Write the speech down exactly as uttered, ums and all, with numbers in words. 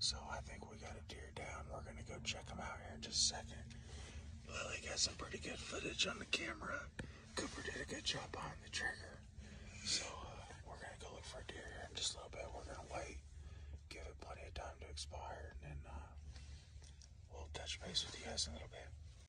So I think we got a deer down. We're gonna go check him out here in just a second. Lily got some pretty good footage on the camera. Cooper did a good job behind the trigger. So uh, we're gonna go look for a deer here in just a little bit. We're gonna wait, give it plenty of time to expire, and then uh, we'll touch base with you guys in a little bit.